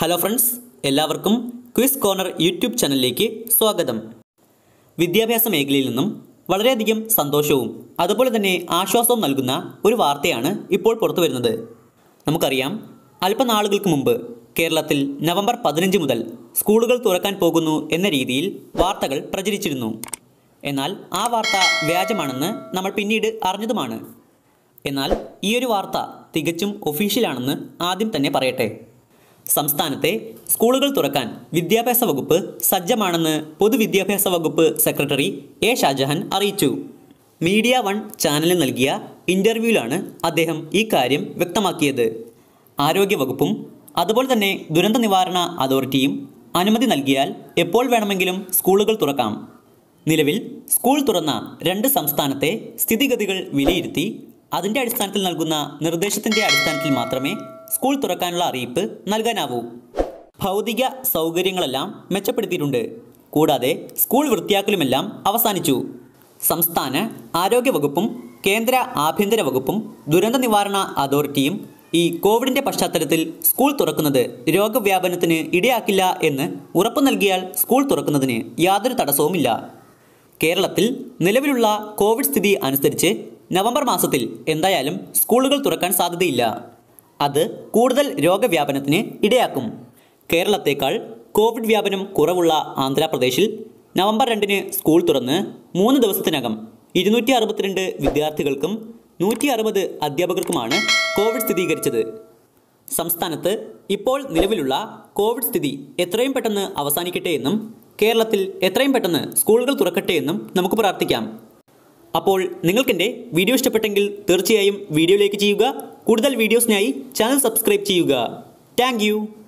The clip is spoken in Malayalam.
ഹലോ ഫ്രണ്ട്സ്, എല്ലാവർക്കും ക്വിസ് കോർണർ യൂട്യൂബ് ചാനലിലേക്ക് സ്വാഗതം. വിദ്യാഭ്യാസ മേഖലയിൽ നിന്നും വളരെയധികം സന്തോഷവും അതുപോലെ തന്നെ ആശ്വാസവും നൽകുന്ന ഒരു വാർത്തയാണ് ഇപ്പോൾ പുറത്തു വരുന്നത്. നമുക്കറിയാം, അല്പനാളുകൾക്ക് മുമ്പ് കേരളത്തിൽ നവംബർ 15 മുതൽ സ്കൂളുകൾ തുറക്കാൻ പോകുന്നു എന്ന രീതിയിൽ വാർത്തകൾ പ്രചരിച്ചിരുന്നു. എന്നാൽ ആ വാർത്ത വ്യാജമാണെന്ന് നമ്മൾ പിന്നീട് അറിഞ്ഞതുമാണ്. എന്നാൽ ഈയൊരു വാർത്ത തികച്ചും ഒഫീഷ്യലാണെന്ന് ആദ്യം തന്നെ പറയട്ടെ. സംസ്ഥാനത്തെ സ്കൂളുകൾ തുറക്കാൻ വിദ്യാഭ്യാസ വകുപ്പ് സജ്ജമാണെന്ന് പൊതുവിദ്യാഭ്യാസ വകുപ്പ് സെക്രട്ടറി എ ഷാജഹാൻ അറിയിച്ചു. മീഡിയ വൺ ചാനലിന് നൽകിയ ഇൻ്റർവ്യൂവിലാണ് അദ്ദേഹം ഈ കാര്യം വ്യക്തമാക്കിയത്. ആരോഗ്യവകുപ്പും അതുപോലെ തന്നെ ദുരന്ത നിവാരണ അതോറിറ്റിയും അനുമതി നൽകിയാൽ എപ്പോൾ വേണമെങ്കിലും സ്കൂളുകൾ തുറക്കാം. നിലവിൽ സ്കൂൾ തുറന്ന 2 സംസ്ഥാനത്തെ സ്ഥിതിഗതികൾ വിലയിരുത്തി അതിൻ്റെ അടിസ്ഥാനത്തിൽ നൽകുന്ന നിർദ്ദേശത്തിൻ്റെ അടിസ്ഥാനത്തിൽ മാത്രമേ സ്കൂൾ തുറക്കാനുള്ള അറിയിപ്പ് നൽകാനാവൂ. ഭൗതിക സൗകര്യങ്ങളെല്ലാം മെച്ചപ്പെടുത്തിയിട്ടുണ്ട്. കൂടാതെ സ്കൂൾ വൃത്തിയാക്കലുമെല്ലാം അവസാനിച്ചു. സംസ്ഥാന ആരോഗ്യവകുപ്പും കേന്ദ്ര ആഭ്യന്തര വകുപ്പും ദുരന്ത നിവാരണ അതോറിറ്റിയും ഈ കോവിഡിൻ്റെ പശ്ചാത്തലത്തിൽ സ്കൂൾ തുറക്കുന്നത് രോഗവ്യാപനത്തിന് ഇടയാക്കില്ല എന്ന് ഉറപ്പു നൽകിയാൽ സ്കൂൾ തുറക്കുന്നതിന് യാതൊരു തടസ്സവുമില്ല. കേരളത്തിൽ നിലവിലുള്ള കോവിഡ് സ്ഥിതി അനുസരിച്ച് നവംബർ മാസത്തിൽ എന്തായാലും സ്കൂളുകൾ തുറക്കാൻ സാധ്യതയില്ല. അത് കൂടുതൽ രോഗവ്യാപനത്തിന് ഇടയാക്കും. കേരളത്തേക്കാൾ കോവിഡ് വ്യാപനം കുറവുള്ള ആന്ധ്രാപ്രദേശിൽ നവംബർ 2 സ്കൂൾ തുറന്ന് 3 ദിവസത്തിനകം 262 വിദ്യാർത്ഥികൾക്കും 160 അധ്യാപകർക്കുമാണ് കോവിഡ് സ്ഥിരീകരിച്ചത്. സംസ്ഥാനത്ത് ഇപ്പോൾ നിലവിലുള്ള കോവിഡ് സ്ഥിതി എത്രയും പെട്ടെന്ന് അവസാനിക്കട്ടെ എന്നും കേരളത്തിൽ എത്രയും പെട്ടെന്ന് സ്കൂളുകൾ തുറക്കട്ടെ എന്നും നമുക്ക് പ്രാർത്ഥിക്കാം. അപ്പോൾ നിങ്ങൾക്കെൻ്റെ വീഡിയോ ഇഷ്ടപ്പെട്ടെങ്കിൽ തീർച്ചയായും വീഡിയോ ലൈക്ക് ചെയ്യുക. കൂടുതൽ വീഡിയോസിനായി ചാനൽ സബ്സ്ക്രൈബ് ചെയ്യുക. Thank U.